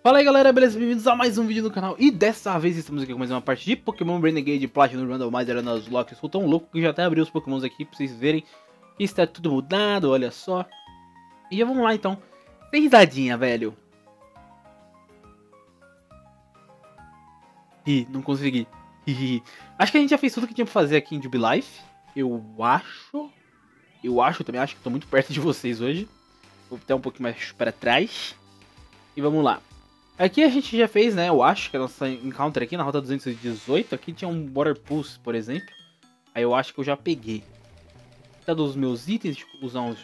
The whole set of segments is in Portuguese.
Fala aí galera, beleza? Bem-vindos a mais um vídeo no canal. E dessa vez estamos aqui com mais uma parte de Pokémon Renegade Platinum Randomizer Nuzlocke. Eu sou tão louco que já até abri os Pokémons aqui pra vocês verem que está tudo mudado, olha só. E já vamos lá então. Tem risadinha, velho. Ih, não consegui. Acho que a gente já fez tudo que tinha pra fazer aqui em Jubilife. Eu acho, também acho que tô muito perto de vocês hoje. Vou até um pouquinho mais para trás. E vamos lá. Aqui a gente já fez, né, eu acho que a nossa encounter aqui na rota 218, aqui tinha um Water Pulse, por exemplo. Aí eu acho que eu já peguei. Tá dos meus itens, deixa eu usar uns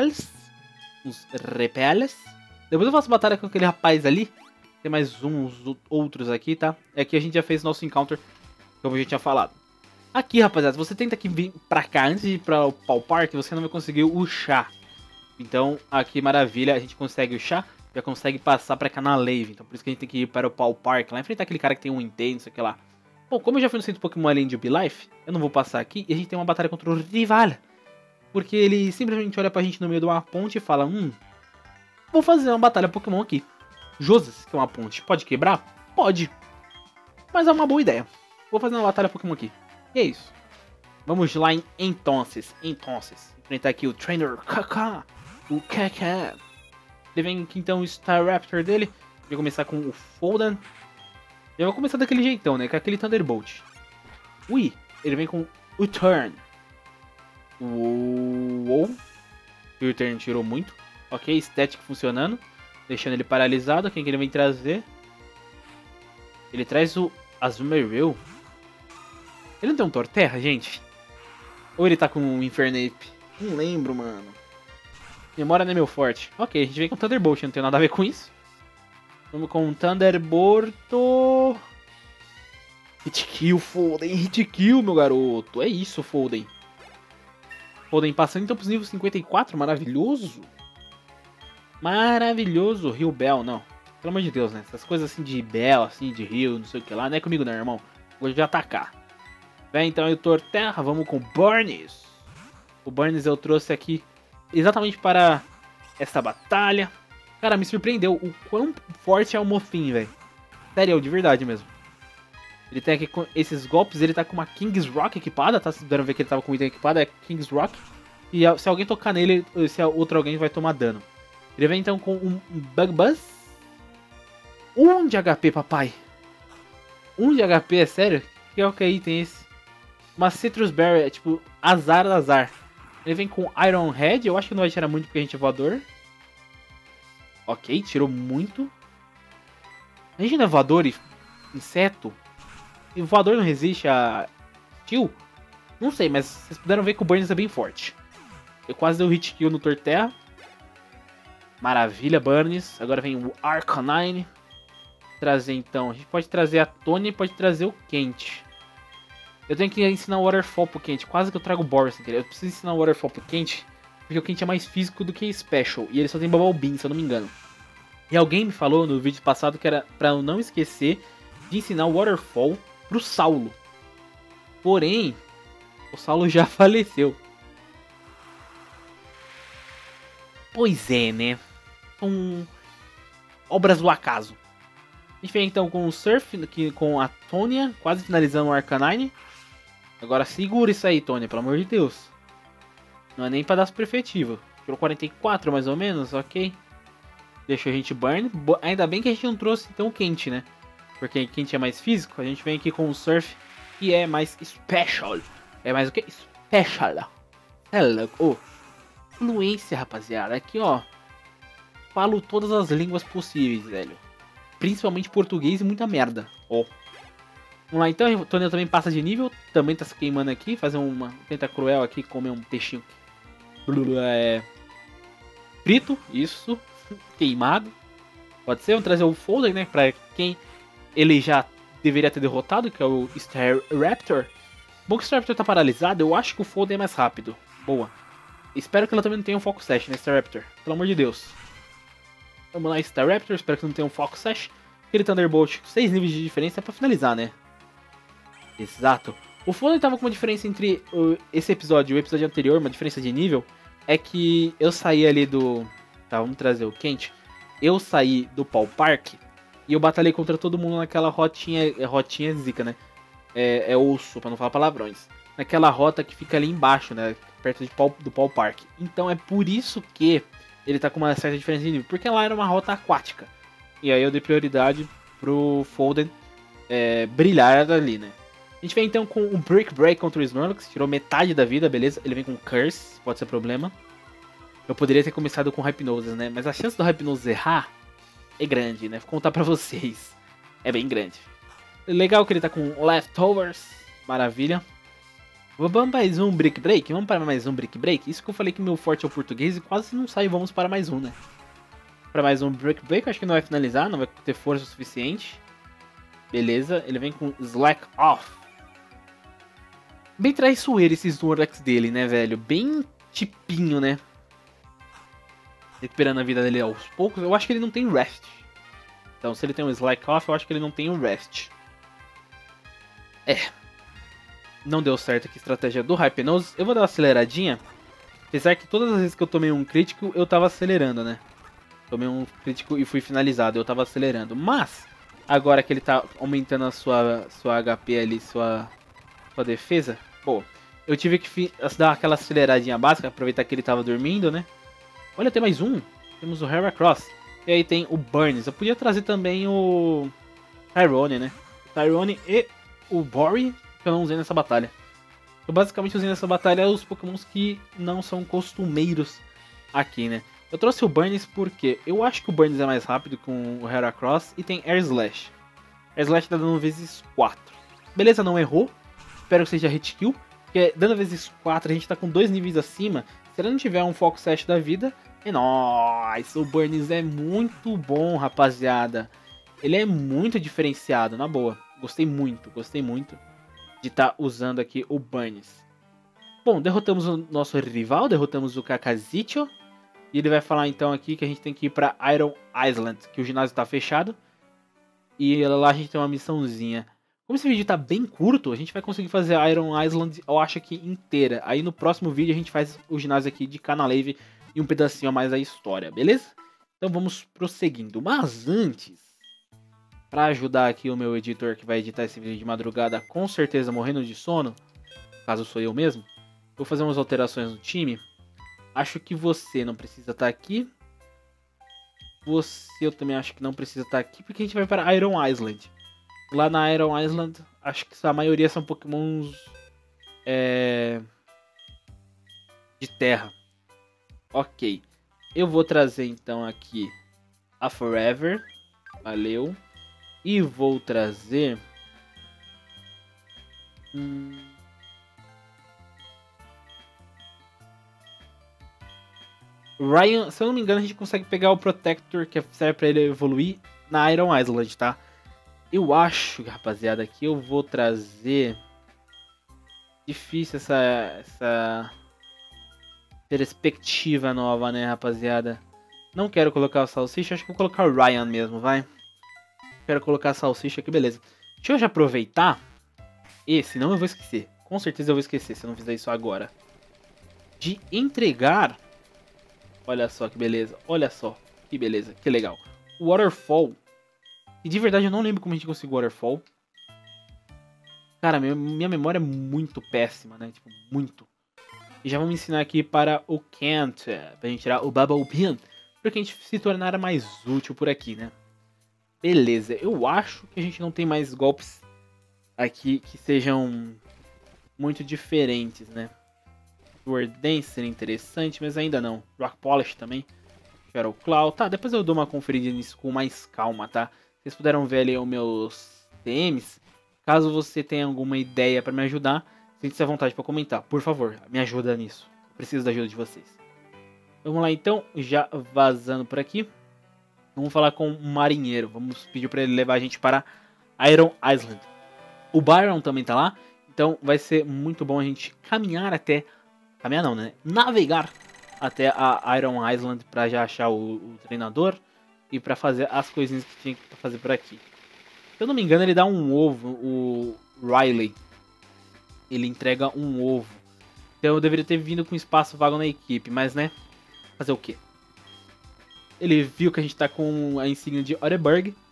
repels. Depois eu faço batalha com aquele rapaz ali. Tem mais uns outros aqui, tá? Aqui a gente já fez nosso encounter, como a gente tinha falado. Aqui, rapaziada, se você tenta aqui vir pra cá antes de ir para o Park, você não vai conseguir o chá. Então, aqui, maravilha, a gente consegue o chá. Já consegue passar pra cá na Lave. Então por isso que a gente tem que ir para o Paul Park, lá enfrentar aquele cara que tem um intenso, sei lá. Bom, como eu já fui no centro Pokémon além de Jubilife, eu não vou passar aqui. E a gente tem uma batalha contra o rival. Porque ele simplesmente olha pra gente no meio de uma ponte e fala: vou fazer uma batalha Pokémon aqui. Josas, que é uma ponte, pode quebrar? Pode. Mas é uma boa ideia. Vou fazer uma batalha Pokémon aqui. E é isso. Vamos lá em Entonces. Enfrentar aqui o Trainer Kaká. O Kaká. Ele vem aqui então o Staraptor dele. Vai começar com o Folden. Eu vou começar daquele jeitão, né? Com aquele Thunderbolt. Ui, ele vem com o Turn. Uou. O Turn tirou muito. Ok, Static funcionando. Deixando ele paralisado. Quem que ele vem trazer? Ele traz o Azumarill. Ele não tem um Torterra, gente? Ou ele tá com um Infernape? Não lembro, mano. Memória não é meu forte. Ok, a gente vem com Thunderbolt, não tem nada a ver com isso. Vamos com Thunderbolt. Hit kill, Folden. Hit kill, meu garoto. É isso, Folden. Folden passando então pros níveis 54. Maravilhoso. Maravilhoso. Rio Bell, não. Pelo amor de Deus, né? Essas coisas assim de Bell, assim, de Rio, não sei o que lá. Não é comigo não, irmão. Vou já atacar. Vem então o Torterra. Vamos com o Burns. O Burns eu trouxe aqui exatamente para esta batalha. Cara, me surpreendeu o quão forte é o Mofin, velho. Sério, de verdade mesmo. Ele tem aqui com esses golpes, ele tá com uma King's Rock equipada, tá? Vocês puderam ver que ele tava com um item equipado, é King's Rock. E se alguém tocar nele, se outro alguém vai tomar dano. Ele vem então com um Bug Buzz. 1 de HP, papai. 1 de HP, é sério? Que item é esse? Uma Citrus Berry, é tipo azar. Ele vem com Iron Head, eu acho que não vai tirar muito porque a gente é voador. Ok, tirou muito. A gente não é voador e inseto? E voador não resiste a Steel? Não sei, mas vocês puderam ver que o Burns é bem forte. Eu quase dei um hit kill no Torterra. Maravilha, Burns. Agora vem o Arcanine. Trazer então, a gente pode trazer a Tony e pode trazer o Quente. Eu tenho que ensinar o Waterfall pro Quente. Quase que eu trago o Boris, entendeu? Eu preciso ensinar o Waterfall pro Quente. Porque o Quente é mais físico do que Special. E ele só tem Bubble Beam, se eu não me engano. E alguém me falou no vídeo passado que era pra eu não esquecer de ensinar o Waterfall pro Saulo. Porém, o Saulo já faleceu. Pois é, né? São obras do acaso. A gente vem então com o Surf, aqui com a Tonya, quase finalizando o Arcanine. Agora segura isso aí, Tony, pelo amor de Deus. Não é nem pra dar super efetivo. Tirou 44 mais ou menos, ok. Deixa a gente burn. Ainda bem que a gente não trouxe então o Quente, né? Porque Quente é mais físico. A gente vem aqui com o Surf, que é mais special. É mais o que? Special. É louco. Fluência, rapaziada. Aqui, ó. Falo todas as línguas possíveis, velho. Principalmente português e muita merda. Ó. Vamos lá então, o Tony também passa de nível, também tá se queimando aqui, fazer uma tenta cruel aqui, comer um peixinho frito, isso, queimado. Pode ser, vamos trazer o Folden, né, pra quem ele já deveria ter derrotado, que é o Staraptor. Bom que o Staraptor tá paralisado, eu acho que o Folden é mais rápido. Boa. Espero que ela também não tenha um Focus Sash, né, Staraptor, pelo amor de Deus. Vamos lá, Staraptor, espero que não tenha um Focus Sash. Aquele Thunderbolt, 6 níveis de diferença pra finalizar, né. Exato. O Folden tava com uma diferença entre esse episódio e o episódio anterior, uma diferença de nível, é que eu saí ali do... Tá, vamos trazer o Quente. Eu saí do Paul Park E eu batalhei contra todo mundo naquela rotinha. Rotinha zica, né? É osso, pra não falar palavrões. Naquela rota que fica ali embaixo, né? Perto do Paul Park. Então é por isso que ele tá com uma certa diferença de nível. Porque lá era uma rota aquática. E aí eu dei prioridade pro Folden brilhar ali, né? A gente vem então com um Brick Break contra o Snorlax. Tirou metade da vida, beleza. Ele vem com Curse, pode ser problema. Eu poderia ter começado com Hypnosis, né? Mas a chance do Hypnosis errar é grande, né? Vou contar pra vocês. É bem grande. Legal que ele tá com Leftovers. Maravilha. Vamos mais um Brick Break? Vamos para mais um Brick Break? Isso que eu falei que meu forte é o português e quase não sai. Vamos para mais um, né? Para mais um Brick Break. Acho que não vai finalizar. Não vai ter força o suficiente. Beleza. Ele vem com Slack Off. Bem traiçoeiro esse Snorlax dele, né, velho? Bem tipinho, né? Recuperando a vida dele aos poucos. Eu acho que ele não tem Rest. Então, se ele tem um Slack Off, eu acho que ele não tem um Rest. Não deu certo aqui a estratégia do Hypnosis. Eu vou dar uma aceleradinha. Apesar que todas as vezes que eu tomei um crítico, eu tava acelerando, né? Tomei um crítico e fui finalizado. Eu tava acelerando. Mas, agora que ele tá aumentando a sua HP ali, sua defesa. Pô, eu tive que dar aquela aceleradinha básica. Aproveitar que ele tava dormindo, né? Olha, tem mais um. Temos o Heracross. E aí tem o Burns. Eu podia trazer também o Tyrone, né? O Tyrone e o Bori, que eu não usei nessa batalha. Eu basicamente usei nessa batalha os Pokémons que não são costumeiros aqui, né? Eu trouxe o Burns porque eu acho que o Burns é mais rápido com o Heracross e tem Air Slash. Air Slash tá dando vezes 4. Beleza, não errou. Espero que seja hit kill. Porque dando vezes 4 a gente tá com 2 níveis acima. Se ele não tiver um Foco 7 da vida, é nóis. O Burns é muito bom, rapaziada. Ele é muito diferenciado, na boa. Gostei muito de estar usando aqui o Burns. Bom, derrotamos o nosso rival, derrotamos o Kakazicho. E ele vai falar então aqui que a gente tem que ir para Iron Island, que o ginásio está fechado. E lá a gente tem uma missãozinha. Como esse vídeo tá bem curto, a gente vai conseguir fazer a Iron Island, eu acho que inteira. Aí no próximo vídeo a gente faz o ginásio aqui de Canalave e um pedacinho a mais da história, beleza? Então vamos prosseguindo. Mas antes, para ajudar aqui o meu editor que vai editar esse vídeo de madrugada, com certeza morrendo de sono, caso sou eu mesmo, vou fazer umas alterações no time. Acho que você não precisa estar aqui. Você eu também acho que não precisa estar aqui, porque a gente vai para Iron Island. Lá na Iron Island, acho que a maioria são Pokémons de terra. Ok. Eu vou trazer então aqui a Forever. Valeu. E vou trazer... Ryan, se eu não me engano, a gente consegue pegar o Protector, que serve pra ele evoluir, na Iron Island, tá? Eu acho, rapaziada, que eu vou trazer... Difícil essa perspectiva nova, né, rapaziada? Não quero colocar o Salsicha, acho que vou colocar o Ryan mesmo, vai. Quero colocar a Salsicha aqui, beleza. Deixa eu já aproveitar. E senão eu vou esquecer. Com certeza eu vou esquecer se eu não fizer isso agora. De entregar... Olha só que beleza, olha só que beleza, que legal. O Waterfall. E de verdade eu não lembro como a gente conseguiu o Waterfall. Cara, minha memória é muito péssima, né? Tipo, muito. E já vamos ensinar aqui para o Kent, pra gente tirar o Bubble Pin, pra que a gente se tornar mais útil por aqui, né? Beleza, eu acho que a gente não tem mais golpes aqui que sejam muito diferentes, né? Sword Dance seria interessante, mas ainda não. Rock Polish também. Shadow Claw. Tá, depois eu dou uma conferida nisso com mais calma, tá? Vocês puderam ver ali os meus TMs. Caso você tenha alguma ideia pra me ajudar, sinta-se à vontade pra comentar. Por favor, me ajuda nisso. Preciso da ajuda de vocês. Vamos lá então, já vazando por aqui. Vamos falar com o marinheiro. Vamos pedir pra ele levar a gente para Iron Island. O Byron também tá lá. Então vai ser muito bom a gente caminhar até... Caminhar não, né? Navegar até a Iron Island pra já achar o treinador. E pra fazer as coisinhas que tinha que fazer por aqui. Se eu não me engano, ele dá um ovo, o Riley. Ele entrega um ovo. Então eu deveria ter vindo com espaço vago na equipe, mas né? Fazer o quê? Ele viu que a gente tá com a insígnia de Oreburgh.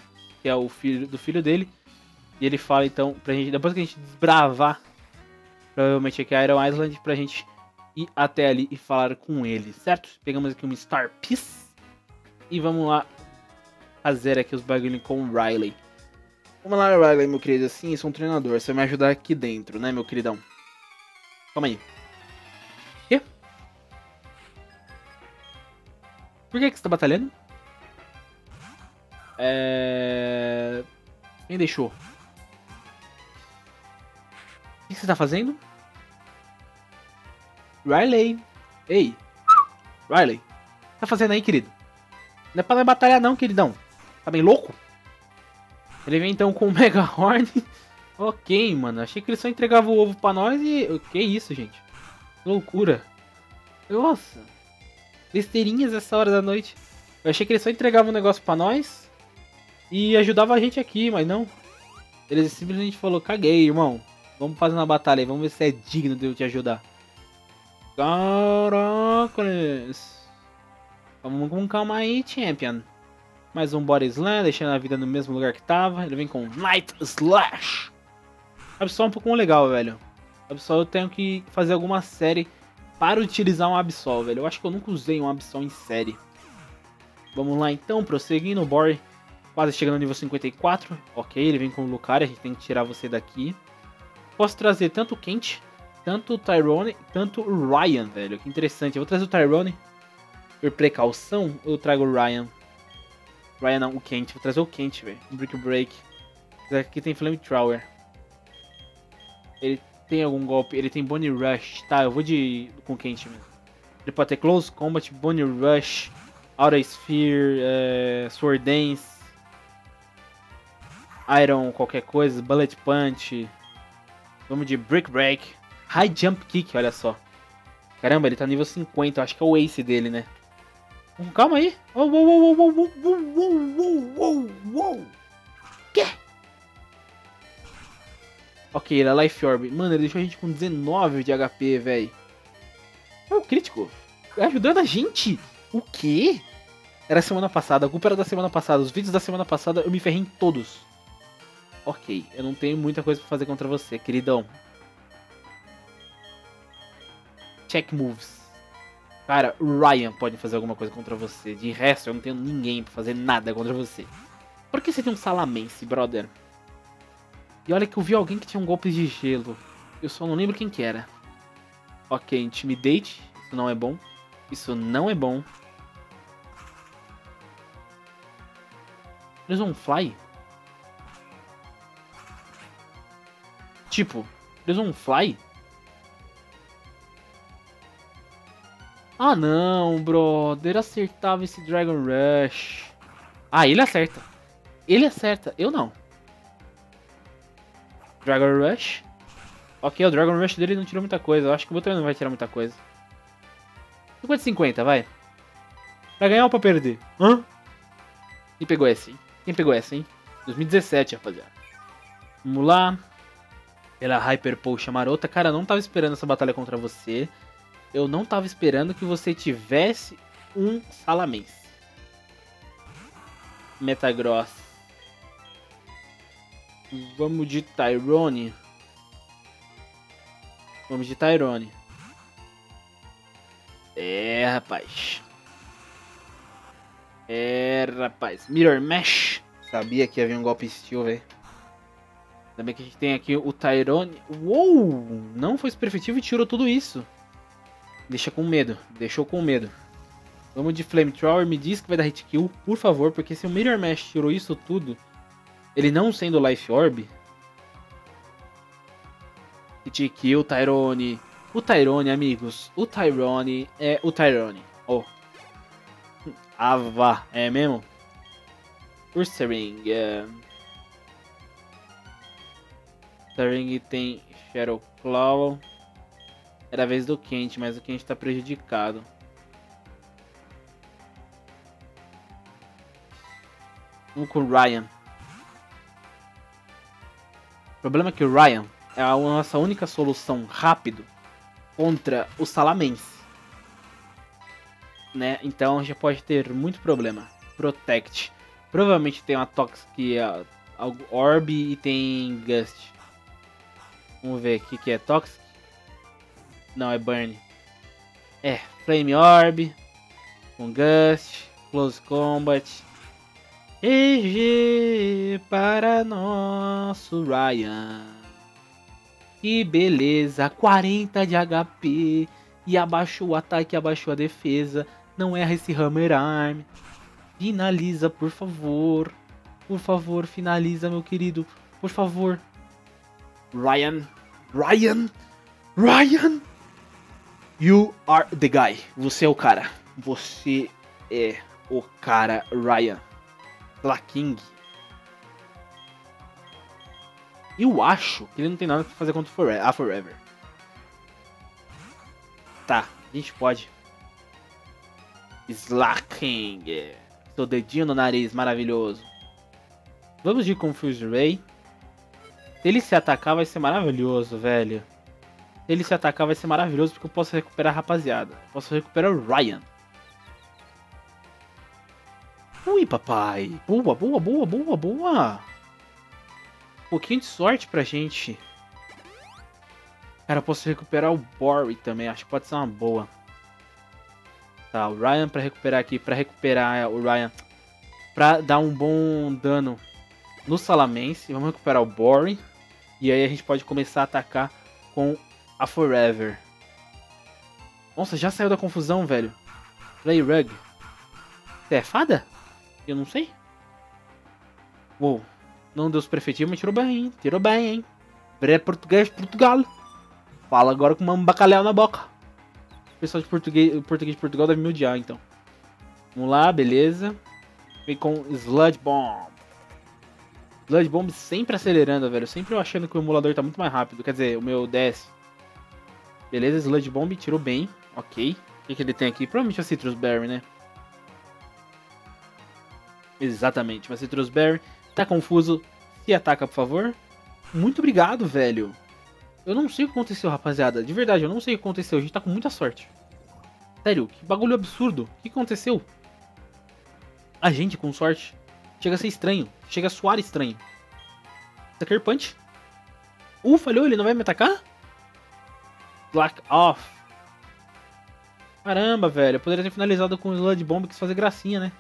que é o filho do filho dele. E ele fala então pra gente, depois que a gente desbravar, provavelmente aqui a Iron Island, pra gente ir até ali e falar com ele, certo? Pegamos aqui uma Star Piece e vamos lá fazer aqui os bagulho com o Riley. Vamos lá, Riley, meu querido. Sim, eu sou um treinador. Você vai me ajudar aqui dentro, né, meu queridão? Calma aí. Quê? Por que você tá batalhando? Quem deixou? O que você tá fazendo? Riley. Ei. Riley. O que tá fazendo aí, querido? Não é pra nós batalhar não, queridão. Tá bem louco? Ele vem então com o Mega Horn. Ok, mano. Achei que ele só entregava o ovo pra nós e... Que isso, gente? Loucura. Nossa. Besteirinhas essa hora da noite. Eu achei que ele só entregava um negócio pra nós e ajudava a gente aqui, mas não. Ele simplesmente falou, caguei, irmão. Vamos fazer uma batalha aí, vamos ver se é digno de eu te ajudar. Caracoles. Vamos com calma aí, champion. Mais um Body Slam, deixando a vida no mesmo lugar que tava. Ele vem com Night Slash. Absol é um pouco legal, velho. Absol eu tenho que fazer alguma série para utilizar um Absol, velho. Eu acho que eu nunca usei um Absol em série. Vamos lá então, prosseguindo. O Bori quase chegando no nível 54. Ok, ele vem com o Lucario, a gente tem que tirar você daqui. Posso trazer tanto o Kent, tanto o Tyrone, tanto o Ryan, velho. Que interessante. Eu vou trazer o Tyrone por precaução ou eu trago o Ryan? Ryan não, o Kent. Vou trazer o Kent, velho. Brick Break. Esse aqui tem Flamethrower. Ele tem algum golpe? Ele tem Bonnie Rush. Tá, eu vou com o Kent mesmo. Ele pode ter Close Combat, Bonnie Rush, Aura Sphere, Sword Dance, Iron qualquer coisa, Bullet Punch. Vamos de Brick Break. High Jump Kick, olha só. Caramba, ele tá nível 50, eu acho que é o Ace dele, né? Calma aí. Que? Ok, ele é Life Orb. Mano, ele deixou a gente com 19 de HP, velho. É o crítico. Ajudando a gente. O quê? Era semana passada. A culpa era da semana passada. Os vídeos da semana passada eu me ferrei em todos. Ok, eu não tenho muita coisa pra fazer contra você, queridão. Check moves. Cara, o Ryan pode fazer alguma coisa contra você. De resto, eu não tenho ninguém pra fazer nada contra você. Por que você tem um Salamence, brother? E olha que eu vi alguém que tinha um golpe de gelo. Eu só não lembro quem que era. Ok, Intimidate. Isso não é bom. Isso não é bom. Eles vão fly? Tipo, eles vão fly? Ah não, brother, acertava esse Dragon Rush. Ah, ele acerta. Ele acerta, eu não. Dragon Rush. Ok, o Dragon Rush dele não tirou muita coisa. Eu acho que o meu também não vai tirar muita coisa. 50-50, vai. Pra ganhar ou pra perder? Hã? Quem pegou essa, hein? Quem pegou essa, hein? 2017, rapaziada. Vamos lá. Pela Hyper Potion marota. Cara, eu não tava esperando essa batalha contra você. Eu não tava esperando que você tivesse um Salamence. Metagross. Vamos de Tyrone. Vamos de Tyrone. Rapaz. Rapaz. Mirror Mesh. Sabia que havia um golpe Steel, velho. Também que a gente tem aqui o Tyrone. Uou! Não foi super efetivo e tirou tudo isso. Deixa com medo. Deixou com medo. Vamos de Flamethrower. Me diz que vai dar hit kill, por favor. Porque se o Mirror Mesh tirou isso tudo, ele não sendo Life Orb. Hit kill, Tyrone. O Tyrone, amigos. O Tyrone é o Tyrone. Oh. Ava. É mesmo? Ursaring. Ursaring tem Shadow Claw. Era a vez do Kent, mas o Kent tá prejudicado. Vamos com o Ryan. O problema é que o Ryan é a nossa única solução rápido contra o Salamence. Né? Então já pode ter muito problema. Protect. Provavelmente tem uma Toxic Orb e tem Gust. Vamos ver o que é Toxic. Não, é Burn. É, Flame Orb. Com Gust. Close Combat. GG para nosso Ryan. Que beleza. 40 de HP. E abaixou o ataque, abaixou a defesa. Não erra esse Hammer Arm. Finaliza, por favor. Por favor, finaliza, meu querido. Por favor. Ryan. Ryan. Ryan. You are the guy. Você é o cara. Você é o cara, Ryan. King. Eu acho que ele não tem nada pra fazer contra a Forever. Tá, a gente pode. Slacking. Seu dedinho no nariz, maravilhoso. Vamos de Confuse Ray. Se ele se atacar, vai ser maravilhoso, velho. Se ele se atacar, vai ser maravilhoso, porque eu posso recuperar a rapaziada. Eu posso recuperar o Ryan. Ui, papai. Boa, boa, boa, boa, boa. Um pouquinho de sorte pra gente. Cara, eu posso recuperar o Bori também. Acho que pode ser uma boa. Tá, o Ryan pra recuperar aqui. Pra recuperar o Ryan. Pra dar um bom dano no Salamence. Vamos recuperar o Bori. E aí a gente pode começar a atacar com a Forever. Nossa, já saiu da confusão, velho. Play Rug. Você é fada? Eu não sei. Uou. Não deu prefetivo, mas tirou bem, hein? Tirou bem, hein? Bré português, Portugal. Fala agora com um bacalhau na boca. O pessoal de português de Portugal deve me odiar, então. Vamos lá, beleza. Vem com Sludge Bomb. Sludge Bomb sempre acelerando, velho. Sempre eu achando que o emulador tá muito mais rápido. Quer dizer, o meu DS. Beleza, Sludge Bomb tirou bem. Ok. O que ele tem aqui? Provavelmente a Citrus Berry, né? Exatamente, uma Citrus Berry. Tá confuso. Se ataca, por favor. Muito obrigado, velho. Eu não sei o que aconteceu, rapaziada. De verdade, eu não sei o que aconteceu. A gente tá com muita sorte. Sério, que bagulho absurdo. O que aconteceu? A gente com sorte. Chega a ser estranho. Chega a soar estranho. Sucker Punch. Falhou, ele não vai me atacar? Black Off. Caramba, velho. Eu poderia ter finalizado com o Sludge Bomb e quis fazer gracinha, né?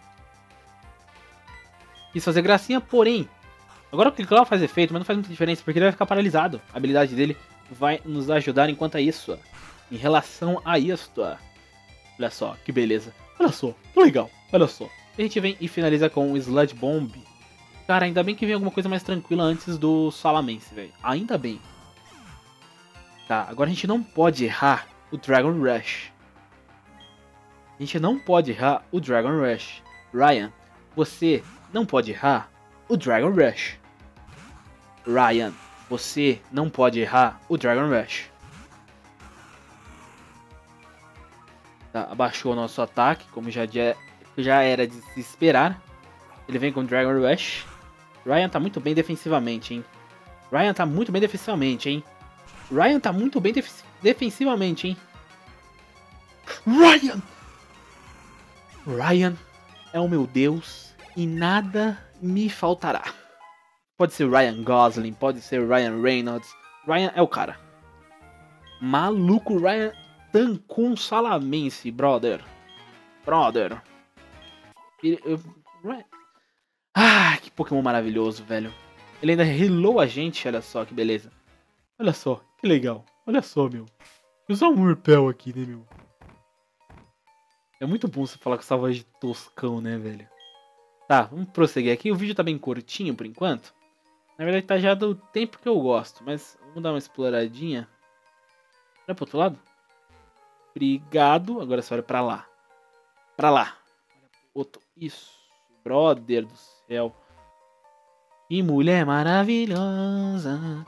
Quis fazer gracinha, porém... Agora o clique lá faz efeito, mas não faz muita diferença, porque ele vai ficar paralisado. A habilidade dele vai nos ajudar enquanto a isso. Em relação a isto. Olha só, que beleza. Olha só, que legal. Olha só. A gente vem e finaliza com o Sludge Bomb. Cara, ainda bem que vem alguma coisa mais tranquila antes do Salamence, velho. Ainda bem. Tá, agora a gente não pode errar o Dragon Rush. A gente não pode errar o Dragon Rush. Ryan, você não pode errar o Dragon Rush. Ryan, você não pode errar o Dragon Rush. Tá, abaixou o nosso ataque, como já era de se esperar. Ele vem com o Dragon Rush. Ryan tá muito bem defensivamente, hein? Ryan tá muito bem defensivamente, hein? Ryan tá muito bem defensivamente, hein? Ryan! Ryan é o meu Deus e nada me faltará. Pode ser Ryan Gosling, pode ser Ryan Reynolds. Ryan é o cara. Maluco, Ryan tancou um Salamence, brother. Brother. Ah, que Pokémon maravilhoso, velho. Ele ainda healou a gente, olha só que beleza. Olha só, que legal. Olha só, meu. Usar um Urpel aqui, né, meu? É muito bom você falar com essa voz de toscão, né, velho? Tá, vamos prosseguir aqui. O vídeo tá bem curtinho por enquanto. Na verdade tá já do tempo que eu gosto, mas vamos dar uma exploradinha. Olha pro outro lado. Obrigado. Agora você olha pra lá. Pra lá. Outro. Isso. Brother do céu. Que mulher maravilhosa.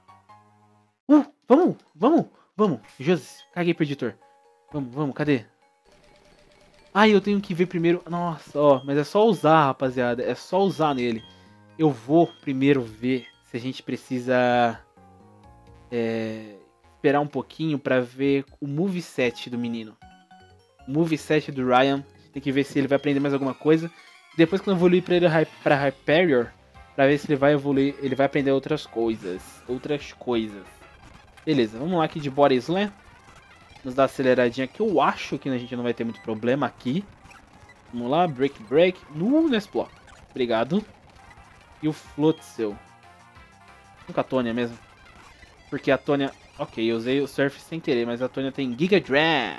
Vamos. Jesus, caguei pro editor. Vamos, cadê? Ai, eu tenho que ver primeiro. Nossa, ó, mas é só usar, rapaziada. É só usar nele. Eu vou primeiro ver se a gente precisa esperar um pouquinho pra ver o moveset do menino. O moveset do Ryan. Tem que ver se ele vai aprender mais alguma coisa. Depois que eu evoluir pra ele pra Hyperior, pra ver se ele vai evoluir, ele vai aprender outras coisas. Beleza, vamos lá aqui de Body Slam. Nos dar aceleradinha aqui. Eu acho que a gente não vai ter muito problema aqui. Vamos lá, Break. Nesse bloco. Obrigado. E o Floatzel. Nunca a Tônia mesmo. Porque a Tônia... Ok, eu usei o Surf sem querer, mas a Tônia tem Giga Drain.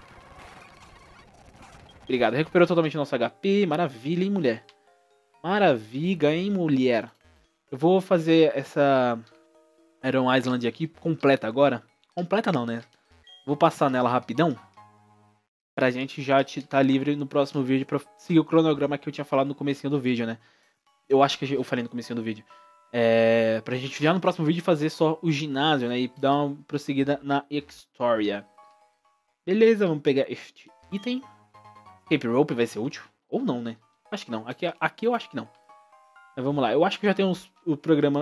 Obrigado, recuperou totalmente nosso HP. Maravilha, hein, mulher? Maravilha, hein, mulher? Eu vou fazer essa Iron Island aqui completa agora. Completa não, né? Vou passar nela rapidão. Pra gente já tá livre no próximo vídeo pra seguir o cronograma que eu tinha falado no comecinho do vídeo, né? Eu acho que eu falei no comecinho do vídeo. Pra gente já no próximo vídeo fazer só o ginásio, né? E dar uma prosseguida na História. Beleza, vamos pegar este item. Cape Rope vai ser útil? Ou não, né? Acho que não. Aqui eu acho que não. Mas vamos lá. Eu acho que já tem o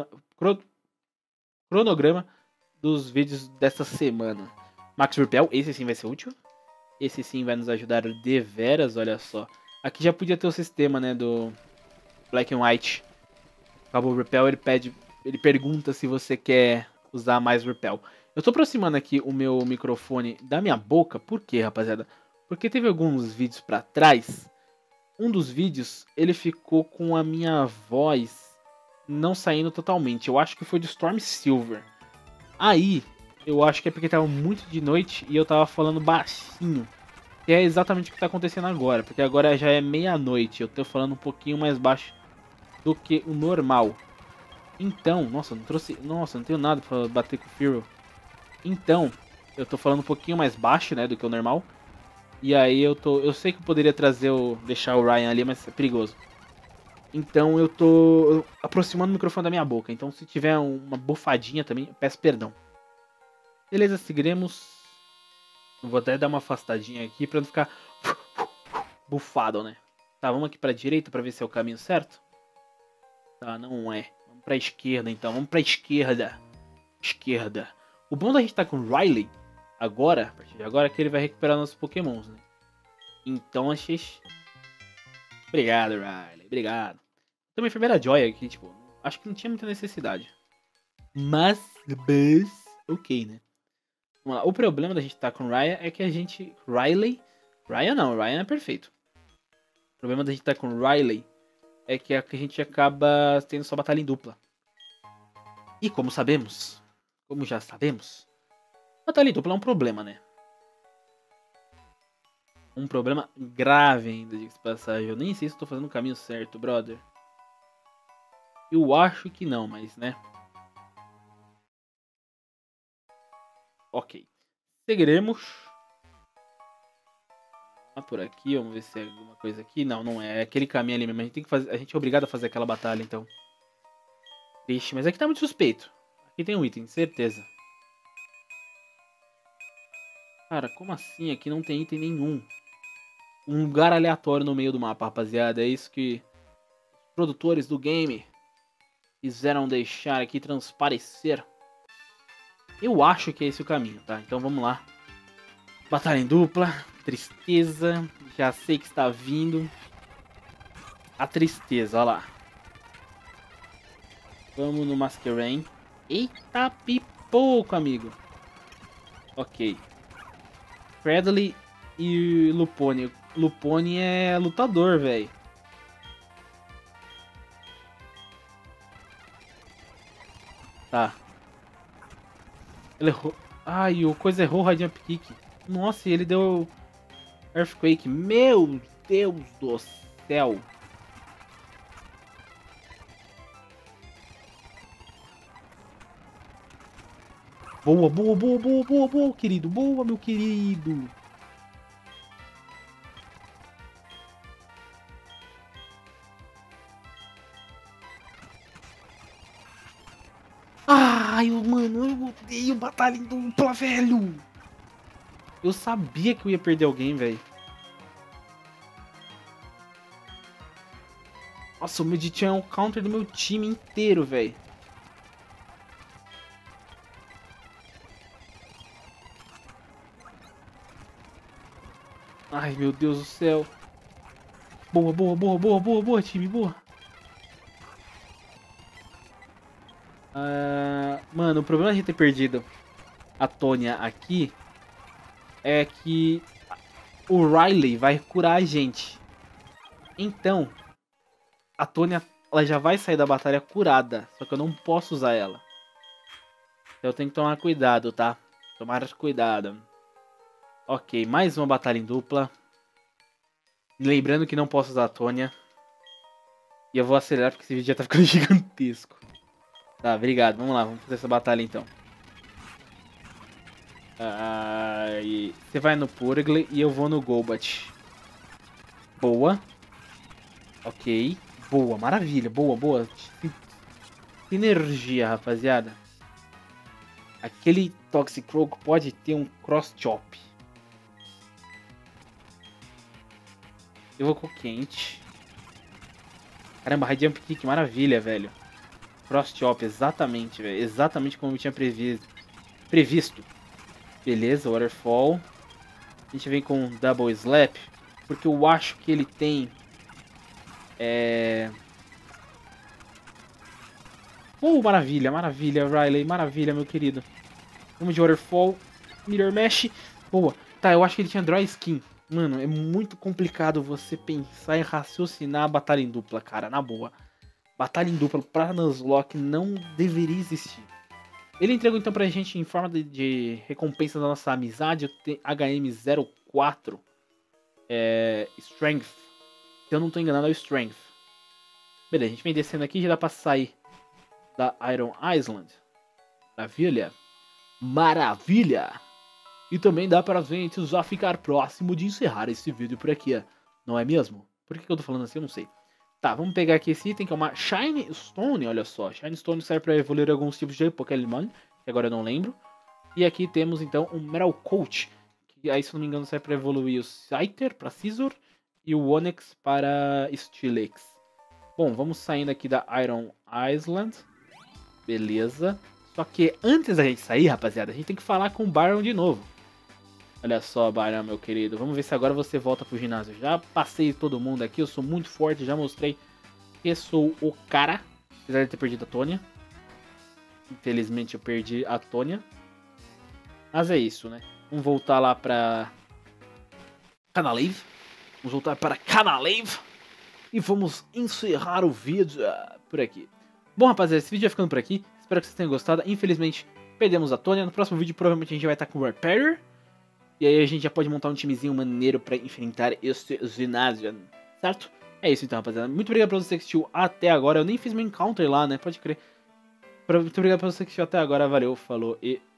cronograma dos vídeos dessa semana. Max Repel, esse sim vai ser útil. Esse sim vai nos ajudar deveras, olha só. Aqui já podia ter o sistema, né, do Black and White. Acabou o Repel, ele pergunta se você quer usar mais Repel. Eu tô aproximando aqui o meu microfone da minha boca, por quê, rapaziada? Porque teve alguns vídeos pra trás, um dos vídeos, ele ficou com a minha voz não saindo totalmente. Eu acho que foi do Storm Silver. Aí, eu acho que é porque tava muito de noite e eu tava falando baixinho. Que é exatamente o que tá acontecendo agora, porque agora já é meia-noite. Eu tô falando um pouquinho mais baixo do que o normal. Então, nossa, não tenho nada pra bater com o Firo. Então, eu tô falando um pouquinho mais baixo, né, do que o normal. E aí eu sei que eu poderia deixar o Ryan ali, mas é perigoso. Então eu tô aproximando o microfone da minha boca. Então se tiver uma bufadinha também, eu peço perdão. Beleza, seguiremos. Eu vou até dar uma afastadinha aqui pra não ficar bufado, né? Tá, vamos aqui pra direita pra ver se é o caminho certo. Tá, não é. Vamos pra esquerda então, vamos pra esquerda. Esquerda. O bom da gente tá com o Riley agora, a partir de agora, é que ele vai recuperar nossos pokémons, né? Então achei... Obrigado, Riley. Obrigado. Tem uma enfermeira Joy aqui, tipo, acho que não tinha muita necessidade. Mas, ok, né? Vamos lá. O problema da gente estar com o Ryan é que a gente... Ryan não, Ryan é perfeito. O problema da gente estar com o Riley é que a gente acaba tendo só batalha em dupla. E como já sabemos, batalha em dupla é um problema, né? Um problema grave ainda, diga-se de passagem. Eu nem sei se estou fazendo o caminho certo, brother. Eu acho que não, mas né. Ok. Seguiremos. Por aqui, vamos ver se é alguma coisa aqui. Não, não é. É aquele caminho ali mesmo. A gente tem que fazer. A gente é obrigado a fazer aquela batalha, então. Triste, mas aqui tá muito suspeito. Aqui tem um item, certeza. Cara, como assim? Aqui não tem item nenhum. Um lugar aleatório no meio do mapa, rapaziada. É isso que os produtores do game quiseram deixar aqui transparecer. Eu acho que é esse o caminho, tá? Então vamos lá. Batalha em dupla. Tristeza. Já sei que está vindo. A tristeza, olha lá. Vamos no Masquerain. Eita pipoco, amigo. Ok. Cradley e Lupone. Lupone é lutador, velho. Tá. Ele errou. Ai, o coisa errou o Radiant Kick. Nossa, e ele deu Earthquake. Meu Deus do céu. Boa, boa, boa, boa, boa, boa, querido. Boa, meu querido. Ai, mano, eu odeio batalha em dupla, velho. Eu sabia que eu ia perder alguém, velho. Nossa, o Medichan é o counter do meu time inteiro, velho. Ai, meu Deus do céu. Boa, boa, boa, boa, boa, boa, time, boa. Mano, o problema de a gente ter perdido a Tônia aqui é que o Riley vai curar a gente. Então, a Tônia, ela já vai sair da batalha curada, só que eu não posso usar ela. Então eu tenho que tomar cuidado, tá? Tomar cuidado. Ok, mais uma batalha em dupla. Lembrando que não posso usar a Tônia. E eu vou acelerar porque esse vídeo já tá ficando gigantesco. Tá, obrigado. Vamos lá, vamos fazer essa batalha então. Você vai no Purgle e eu vou no Golbat. Boa. Ok. Boa, maravilha. Boa, boa. Energia, rapaziada. Aquele Toxicroak pode ter um Cross Chop. Eu vou com o quente. Caramba, High Jump Kick, maravilha, velho. Cross Chop, exatamente, velho. Exatamente como eu tinha previsto. Beleza, Waterfall. A gente vem com Double Slap. Porque eu acho que ele tem... maravilha, maravilha, Riley. Maravilha, meu querido. Vamos de Waterfall. Mirror Mesh. Boa. Tá, eu acho que ele tinha Dry Skin. Mano, é muito complicado você pensar e raciocinar a batalha em dupla, cara. Na boa. Batalha em dupla pra Nuzlocke não deveria existir. Ele entregou então pra gente em forma de recompensa da nossa amizade o HM04 Strength. Se eu não tô enganado é o Strength. Beleza, a gente vem descendo aqui e já dá pra sair da Iron Island. Maravilha. Maravilha. E também dá pra gente já ficar próximo de encerrar esse vídeo por aqui, não é mesmo? Por que eu tô falando assim? Eu não sei. Tá, vamos pegar aqui esse item que é uma Shine Stone, olha só. Shine Stone serve para evoluir alguns tipos de Pokémon, que agora eu não lembro. E aqui temos então um Metal Coat, que aí se não me engano serve para evoluir o Scyther para Scizor e o Onix para Steelix. Bom, vamos saindo aqui da Iron Island. Beleza. Só que antes da gente sair, rapaziada, a gente tem que falar com o Byron de novo. Olha só, Byron, meu querido. Vamos ver se agora você volta pro ginásio. Já passei todo mundo aqui, eu sou muito forte, já mostrei que sou o cara. Apesar de ter perdido a Tônia. Infelizmente eu perdi a Tônia. Mas é isso, né? Vamos voltar lá pra Canalave. Vamos voltar para Canalave. E vamos encerrar o vídeo por aqui. Bom, rapaziada, esse vídeo vai ficando por aqui. Espero que vocês tenham gostado. Infelizmente, perdemos a Tônia. No próximo vídeo, provavelmente, a gente vai estar com o Repairer. E aí a gente já pode montar um timezinho maneiro pra enfrentar este ginásio, certo? É isso então, rapaziada. Muito obrigado por você que assistiu até agora. Eu nem fiz meu encounter lá, né? Pode crer. Muito obrigado por você que assistiu até agora. Valeu, falou e